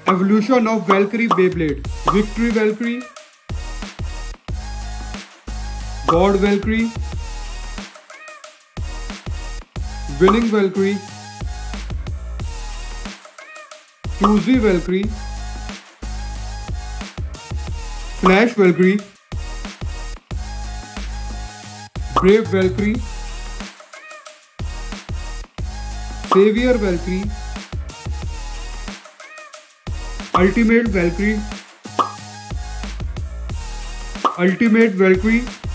Evolution of Valkyrie Beyblade. Victory Valkyrie, God Valkyrie, Winning Valkyrie, Choosy Valkyrie, Flash Valkyrie, Brave Valkyrie, Savior Valkyrie, Ultimate Valkyrie, Ultimate Valkyrie,